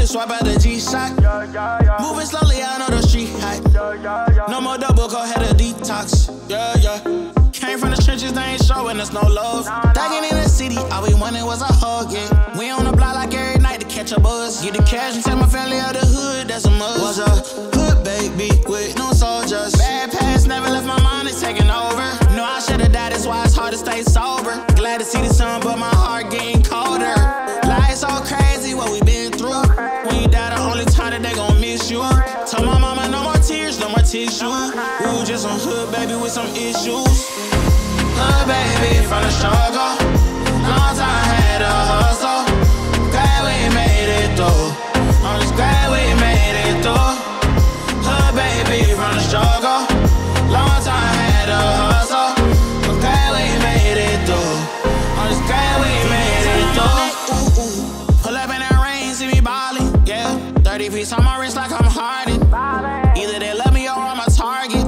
rolling, swipe out the G-Shock. Moving slowly, I know the street hype. No more double, go ahead a detox. Came from the trenches, they ain't showing us no love. Thugging in the city, all we wanted was a hug, yeah. We on the block like every night to catch a buzz. Get the cash and tell my family out the hood, that's a must. Was a hood baby with no soldiers. Bad past never left my mind, it's taking over. No, I should've died, that's why it's hard to stay sober. Glad to see the sun, but my heart getting colder. Life's so crazy, what we been through. When you die, the only time that they gon' miss you. Told my mama no more tears, no more tissue. Ooh, just some hood baby with some issues. Hood baby from the struggle. Long time had a hustle. Glad we made it through. I'm just glad we made it through. Hood baby from the struggle. Long time had a hustle. I'm glad we made it through. I'm just glad we made it through. Pull up in that rain, see me ballin', yeah. 30 piece on my wrist like I'm Harden. Either they love me or I'm a target.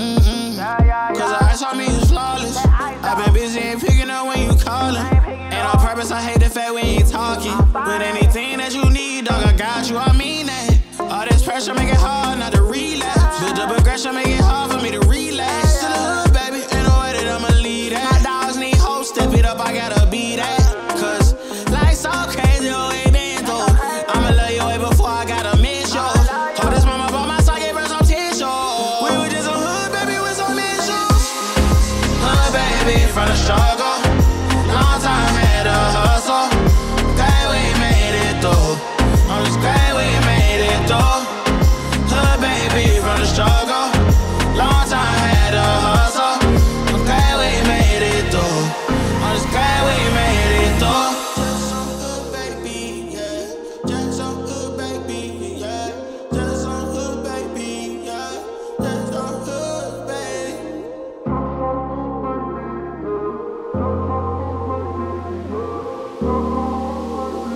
Cause the ice on me is flawless. I've been busy and picking up when you callin'. And on purpose, I hate the fact we ain't talking. But anything that you need, dog, I got you, I mean that. All this pressure make it hard not to relapse. Build up aggression, make it hard for me to relax. To the hood, baby, ain't no way that I'ma lead that. My dogs need hope, step it up, I gotta be that. Cause life's so crazy, oh, ain't been through. I'ma love you way before I gotta miss you. Hold this mama by my side, gave her some tissue. We were just a hood, baby, with some issues. Hood, baby, from the struggle. Long time had a hustle. Glad we made it through. I'm just glad we made it through. Hood, baby, from the struggle. Long time had a hustle. I'm glad we made it through. I'm just glad we made it through. Just some hood, baby, yeah. Just some hood, baby, yeah. Just some hood, baby, yeah. Just some hood, baby.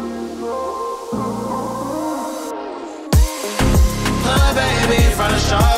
Hood baby from the struggle.